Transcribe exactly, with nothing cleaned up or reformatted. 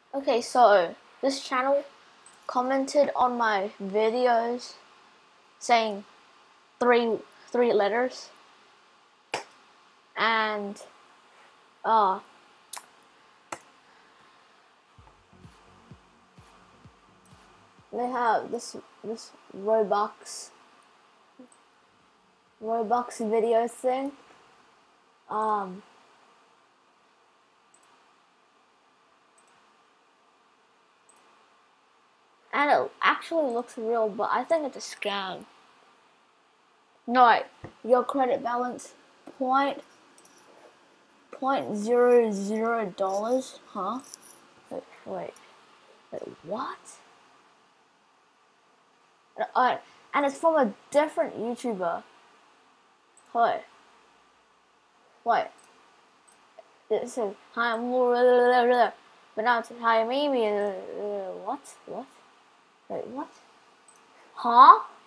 Okay, so this channel commented on my videos saying three three letters, and uh they have this this robux robux video thing. um and it actually looks real, but I think it's a scam. No, your credit balance point point zero zero dollars, huh? Wait, wait, wait, what? Uh, and it's from a different YouTuber. Wait, wait. It says hi, I'm but now it's hi, maybe. What? What? Wait, what? Huh?